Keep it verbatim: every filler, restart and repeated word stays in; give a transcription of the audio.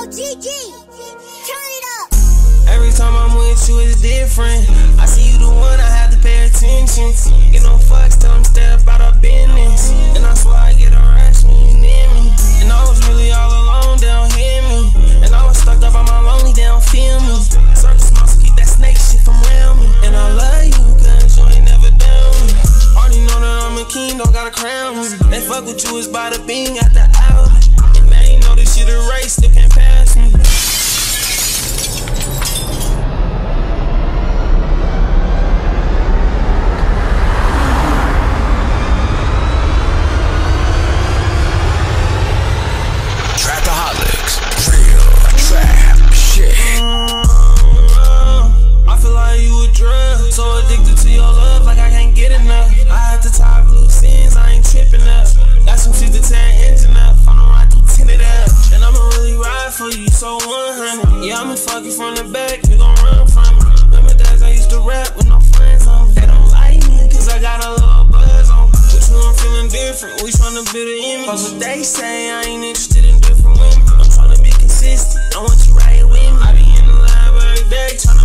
G G, turn it up. Every time I'm with you, it's different. I see you the one, I have to pay attention. Get no fucks, tell them step out of business. And I swear I get a rush when you near me. And I was really all alone, they don't hear me. And I was stuck up on my lonely, they don't feel me. Circus monster, keep that snake shit from around me. And I love you, cause you ain't never down me. Already know that I'm a king, don't gotta crown me. They fuck with you, it's by the bean, got the outlet. And they ain't know this shit a race, still can't pass me. So one hundred, yeah, I'ma fuck you from the back, you gon' run from me. Remember days I used to rap with no friends on. They don't like me, cause I got a little buzz on. With you, I'm feeling different, we tryna build an image. Cause what they say, I ain't interested in different women. I'm tryna be consistent, I want you right with me. I be in the lab every day, tryna